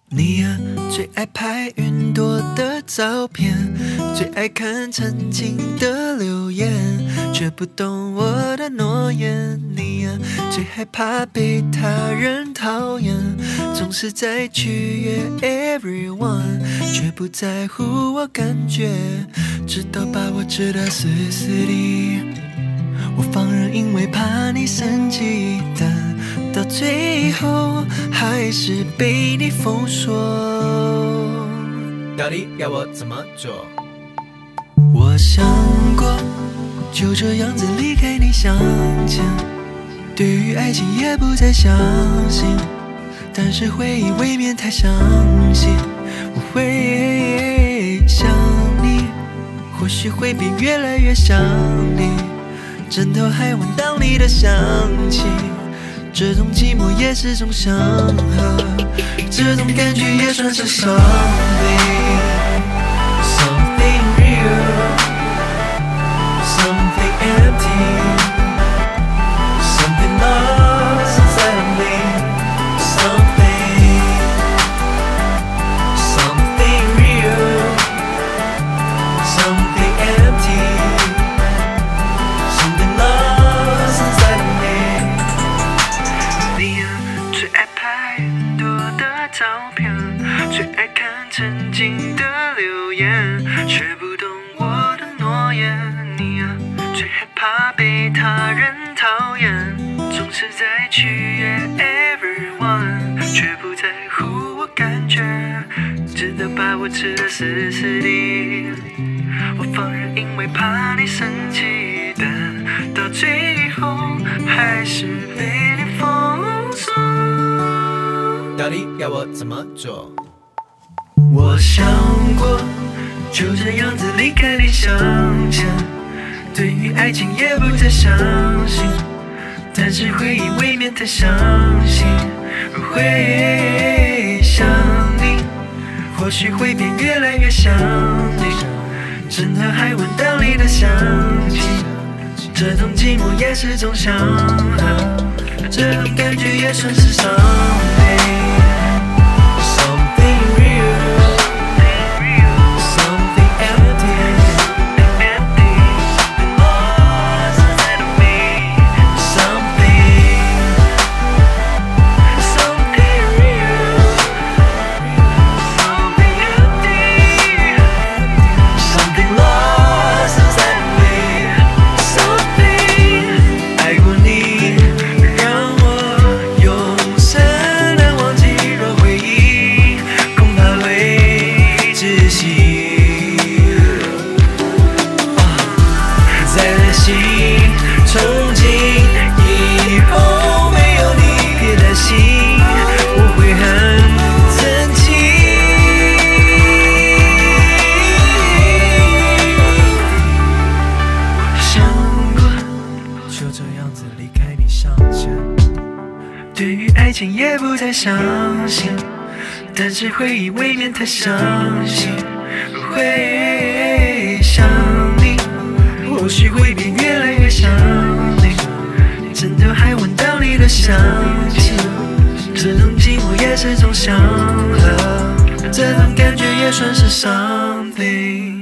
你啊，最爱拍云朵的照片，最爱看曾经的留言，却不懂我的诺言。你啊，最害怕被他人讨厌，总是在取悦 everyone， 却不在乎我感觉，直到把我知道死死的。我放任，因为怕你生气，但到最后还是被你封锁。到底要我怎么做？我想过，就这样子离开你向前，对于爱情也不再相信，但是回忆未免太详细。我会想你，或许会变越来越想你，枕头还闻到你的香气，这种寂寞也是种祥和，这种感觉也算是 something real， something empty， something lost inside of me， something real， something empty，something lost inside of me。 你啊，最爱拍云朵的照片，最爱看曾经的留言，却不懂我的诺言。你啊，最害怕被他人讨厌，总是在取悦 everyone， 却不在乎我感觉，直到把我吃得死死的。我放任，因为怕你生气，但到最后还是被你封锁。到底要我怎么做？我想过，就这样子离开你向前，对于爱情也不再相信，但是回忆未免太详细。会想你，或许会变越来越想你，枕头还闻到你的香气，这种寂寞也是种祥和，这种感觉也算是 something real，something empty，lost inside of me，something real，something empty，something lost inside of me，something。爱过你，让我永生难忘记，若回忆恐怕会窒息。在练习憧憬，以后没有你别担心，我会很珍惜。想过，就这样子离开你向前，对于爱情也不再相信，但是回忆未免太详细。会想你，或许会变越来越想你，枕头还闻到你的香气，这种寂寞也是种祥和，这种感觉也算是 something。